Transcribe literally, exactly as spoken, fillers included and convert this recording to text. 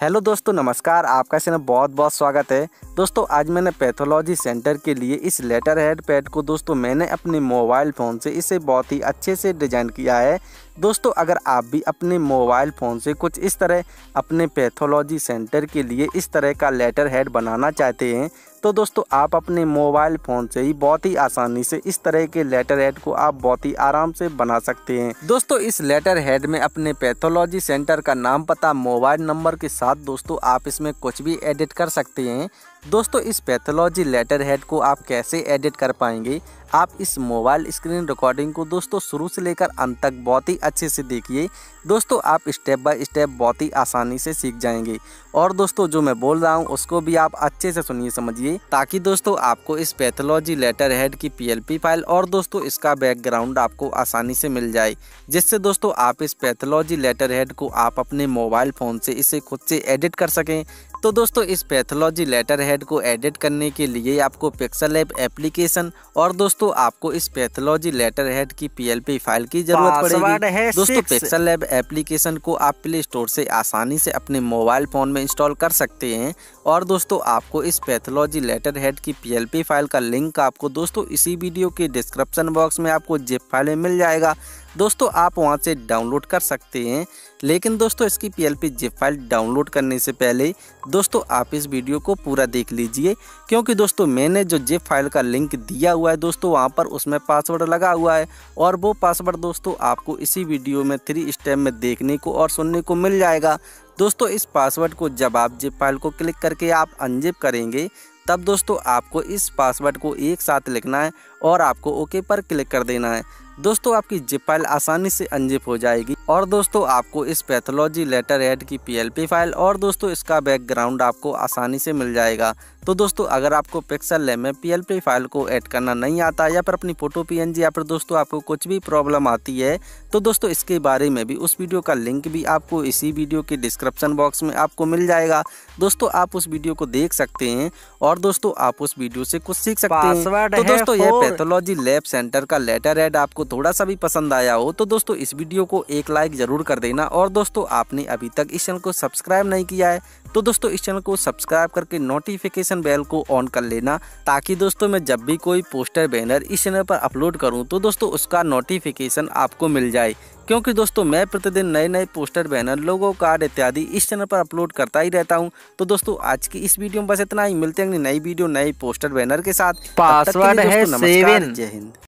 Hello दोस्तों, नमस्कार। आपका से बहुत बहुत स्वागत है। दोस्तों आज मैंने पैथोलॉजी सेंटर के लिए इस लेटर हेड पैड को दोस्तों मैंने अपने मोबाइल फ़ोन से इसे बहुत ही अच्छे से डिज़ाइन किया है। दोस्तों अगर आप भी अपने मोबाइल फ़ोन से कुछ इस तरह अपने पैथोलॉजी सेंटर के लिए इस तरह का लेटर हेड बनाना चाहते हैं तो दोस्तों आप अपने मोबाइल फ़ोन से ही बहुत ही आसानी से इस तरह के लेटर हेड को आप बहुत ही आराम से बना सकते हैं। दोस्तों इस लेटर हेड में अपने पैथोलॉजी सेंटर का नाम, पता, मोबाइल नंबर के साथ दोस्तों आप इसमें कुछ भी एडिट कर सकते हैं। दोस्तों इस पैथोलॉजी लेटर हेड को आप कैसे एडिट कर पाएंगे, आप इस मोबाइल स्क्रीन रिकॉर्डिंग को दोस्तों शुरू से लेकर अंत तक बहुत ही अच्छे से देखिए। दोस्तों आप स्टेप बाय स्टेप बहुत ही आसानी से सीख जाएंगे और दोस्तों जो मैं बोल रहा हूं उसको भी आप अच्छे से सुनिए, समझिए, ताकि दोस्तों आपको इस पैथोलॉजी लेटर हेड की पीएलपी फाइल और दोस्तों इसका बैकग्राउंड आपको आसानी से मिल जाए, जिससे दोस्तों आप इस पैथोलॉजी लेटर हेड को आप अपने मोबाइल फ़ोन से इसे खुद से एडिट कर सकें। तो दोस्तों इस पैथोलॉजी लेटर हेड को एडिट करने के लिए आपको पिक्सेल लैब एप्लीकेशन और दोस्तों आपको इस पैथोलॉजी लेटर हेड की पीएलपी फाइल की जरूरत पड़ेगी। दोस्तों पिक्सेल लैब एप्लीकेशन को आप प्ले स्टोर से आसानी से अपने मोबाइल फ़ोन में इंस्टॉल कर सकते हैं और दोस्तों आपको इस पैथोलॉजी लेटर हेड की पीएलपी फाइल का लिंक आपको दोस्तों इसी वीडियो के डिस्क्रिप्शन बॉक्स में आपको जिप फाइल में मिल जाएगा। दोस्तों आप वहां से डाउनलोड कर सकते हैं, लेकिन दोस्तों इसकी पीएलपी जिप फाइल डाउनलोड करने से पहले दोस्तों आप इस वीडियो को पूरा देख लीजिए, क्योंकि दोस्तों मैंने जो जिप फाइल का लिंक दिया हुआ है दोस्तों वहां पर उसमें पासवर्ड लगा हुआ है और वो पासवर्ड दोस्तों आपको इसी वीडियो में थ्री स्टेप में देखने को और सुनने को मिल जाएगा। दोस्तों इस पासवर्ड को जब आप जिप फाइल को क्लिक करके आप अनजिप करेंगे तब दोस्तों आपको इस पासवर्ड को एक साथ लिखना है और आपको ओके पर क्लिक कर देना है। दोस्तों आपकी जिप फाइल आसानी से अनजिप हो जाएगी और दोस्तों आपको इस पैथोलॉजी लेटर हेड की पीएलपी फाइल और दोस्तों इसका बैकग्राउंड आपको आसानी से मिल जाएगा। तो दोस्तों अगर आपको पिक्सेल लैब में पीएलपी फाइल को ऐड करना नहीं आता या फिर अपनी फोटो पीएनजी या फिर दोस्तों आपको कुछ भी प्रॉब्लम आती है तो दोस्तों इसके बारे में भी उस वीडियो का लिंक भी आपको इसी वीडियो के डिस्क्रिप्शन बॉक्स में आपको मिल जाएगा। दोस्तों आप उस वीडियो को देख सकते हैं और दोस्तों आप उस वीडियो से कुछ सीख सकते हैं। तो दोस्तों यह पैथोलॉजी लैब सेंटर का लेटर हेड आपको थोड़ा सा भी पसंद आया हो तो दोस्तों इस वीडियो को एक लाइक जरूर कर देना और दोस्तों आपने अभी तक इस चैनल को सब्सक्राइब नहीं किया है तो दोस्तों इस चैनल को सब्सक्राइब करके नोटिफिकेशन बेल को ऑन कर लेना, ताकि दोस्तों मैं जब भी कोई पोस्टर बैनर इस चैनल पर अपलोड करूं तो दोस्तों उसका नोटिफिकेशन आपको मिल जाए, क्योंकि दोस्तों मैं प्रतिदिन नए नए पोस्टर बैनर, लोगो कार्ड इत्यादि इस चैनल पर अपलोड करता ही रहता हूं। तो दोस्तों आज की इस वीडियो में बस इतना ही, मिलते हैं नई वीडियो नई पोस्टर बैनर के साथ। पासवर्ड है सेवन। जय हिंद।